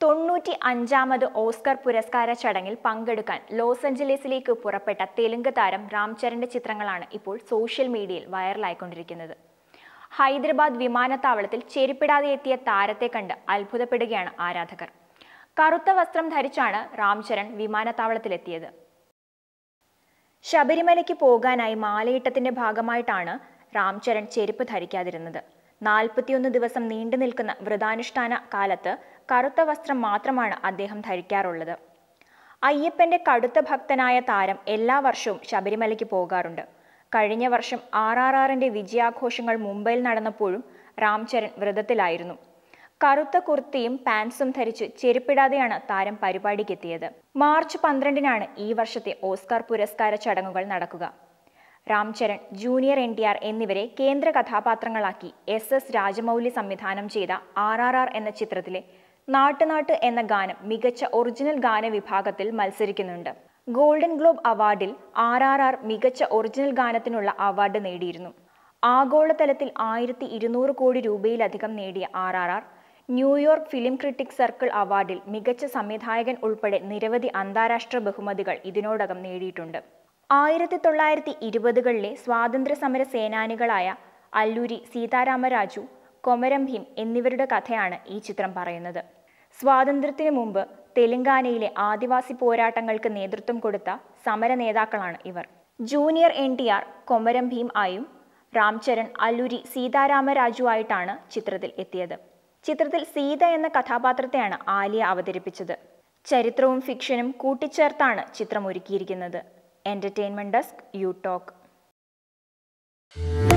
95ാമത് Oscar പുരസ്കാര ചടങ്ങിൽ പങ്കെടുക്കാൻ ലോസ് ആഞ്ചലസിലേക്ക് പുറപ്പെട്ട തെലുങ്ക് താരം രാംചരന്റെ ചിത്രങ്ങളാണ് ഇപ്പോൾ സോഷ്യൽ മീഡിയയിൽ വൈറലായിക്കൊണ്ടിരിക്കുന്നത്. ഹൈദരാബാദ് വിമാനത്താവളത്തിൽ ചെരുപ്പിടാതെ എത്തിയ താരത്തെ കണ്ട് അത്ഭുതപ്പെടുകയാണ് ആരാധകർ. കറുത്ത വസ്ത്രം ധരിച്ചാണ് രാംചരൻ വിമാനത്താവളത്തിലെത്തിയത്. ശബരിമലയ്ക്ക് പോകാനായി മാലയിട്ടത്തിന്റെ ഭാഗമായിട്ടാണ് രാംചരൻ ചെരുപ്പ് ധരിക്കാതിരുന്നത്. 41 ദിവസം നീണ്ടു നിൽക്കുന്ന വ്രതാനുഷ്ഠാന കാലത്ത് കറുത്ത വസ്ത്രം മാത്രമാണ് അദ്ദേഹം ധരിക്കാറുള്ളത്. അയ്യപ്പന്റെ കടുത്ത ഭക്തനായ താരം എല്ലാ വർഷവും ശബരിമലയ്ക്ക് പോകാറുണ്ട്. കഴിഞ്ഞ വർഷം RRRന്റെ വിജയാഘോഷങ്ങൾ മുംബൈയിൽ നടന്നപ്പോഴും രാംചരൻ വ്രതത്തിലായിരുന്നു. കറുത്ത കുർത്തിയും പാൻസും ധരിച്ച് ചെരുപ്പിടാതെയാണ് താരം പരിപാടിക്കെത്തിയത്. മാർച്ച് 12-നാണ് ഈ വർഷത്തെ ഓസ്കാർ പുരസ്കാര ചടങ്ങുകൾ നടക്കുക. രാംചരൻ, ജൂനിയർ NTR എന്നിവരെ കേന്ദ്ര കഥാപാത്രങ്ങളാക്കി SS രാജമൗലി സംവിധാനം ചെയ്ത RRR എന്ന ചിത്രത്തിലെ നാട്ട് എന്ന ഗാനം മികച്ച ഒറിജിനൽ ഗാന വിഭാഗത്തിൽ മത്സരിക്കുന്നുണ്ട്. ഗോൾഡൻ ഗ്ലോബ് അവാർഡിൽ RRR മികച്ച ഒറിജിനൽ ഗാനത്തിനുള്ള അവാർഡ് നേടിയിരുന്നു. ആഗോളതലത്തിൽ 1200 കോടി രൂപയിലധികം നേടിയ RRR New York Film Critic Circle അവാർഡിൽ മികച്ച സംവിധായകൻ ഉൾപ്പെടെ നിരവധി അന്താരാഷ്ട്ര ബഹുമതികൾ ഇതിനോടകം നേടിയിട്ടുണ്ട്. 1920കളിലെ സ്വാതന്ത്ര്യ സമര സേനാനികളായ അല്ലൂരി സീതാരാമരാജു, കൊമരം ഭീം എന്നിവരുടെ കഥയാണ് ഈ ചിത്രം പറയുന്നത്. സ്വാതന്ത്ര്യത്തിനു മുമ്പ് തെലങ്കാനയിലെ ആദിവാസി പോരാട്ടങ്ങൾക്ക് നേതൃത്വം കൊടുത്ത സമര നേതാക്കളാണ് ഇവർ. ജൂനിയർ NTR കൊമരം ഭീം ആയും രാംചരൻ അല്ലൂരി സീതാരാമരാജു ആയിട്ടാണ് ചിത്രത്തിൽ എത്തിയത്. ചിത്രത്തിൽ സീത എന്ന കഥാപാത്രത്തെയാണ് ആലിയ അവതരിപ്പിച്ചത്. ചരിത്രവും ഫിക്ഷനും കൂട്ടിച്ചേർത്താണ് ചിത്രം ഒരുക്കിയിരിക്കുന്നത്. Entertainment Desk, Youtalk.